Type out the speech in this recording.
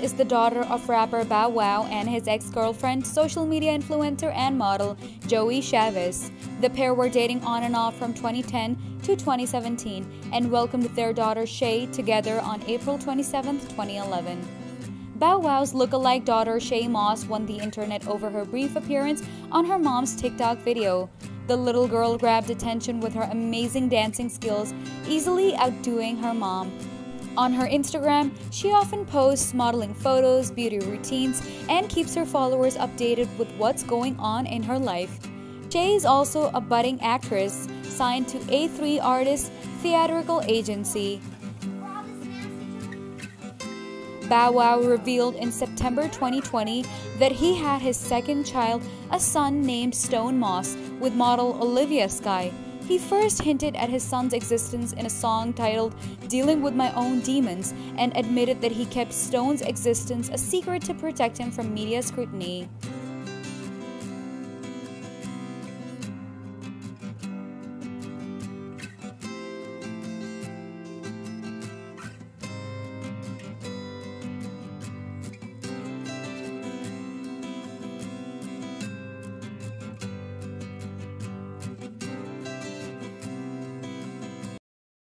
is the daughter of rapper Bow Wow and his ex-girlfriend, social media influencer and model Joey Chavez. The pair were dating on and off from 2010 to 2017 and welcomed their daughter Shai together on April 27, 2011. Bow Wow's look-alike daughter Shai Moss won the internet over her brief appearance on her mom's TikTok video. The little girl grabbed attention with her amazing dancing skills, easily outdoing her mom. On her Instagram, she often posts modeling photos, beauty routines, and keeps her followers updated with what's going on in her life. Shai is also a budding actress signed to A3 Artists Theatrical Agency. Bow Wow revealed in September 2020 that he had his second child, a son named Stone Moss, with model Olivia Skye. He first hinted at his son's existence in a song titled "Dealing with My Own Demons" and admitted that he kept Stone's existence a secret to protect him from media scrutiny.